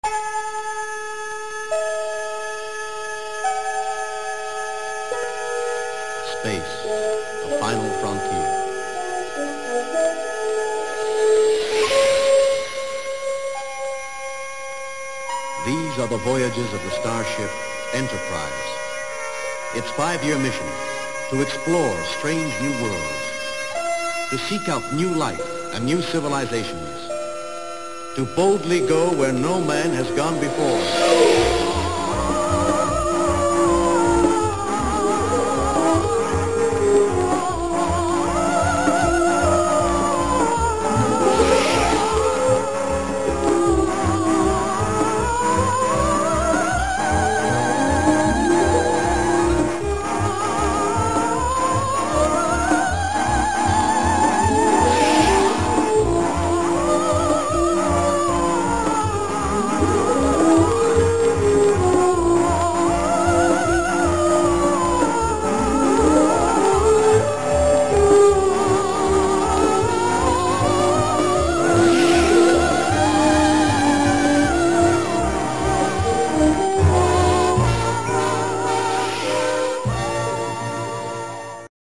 Space, the final frontier. These are the voyages of the starship Enterprise. Its 5-year mission, to explore strange new worlds, to seek out new life and new civilizations, to boldly go where no man has gone before.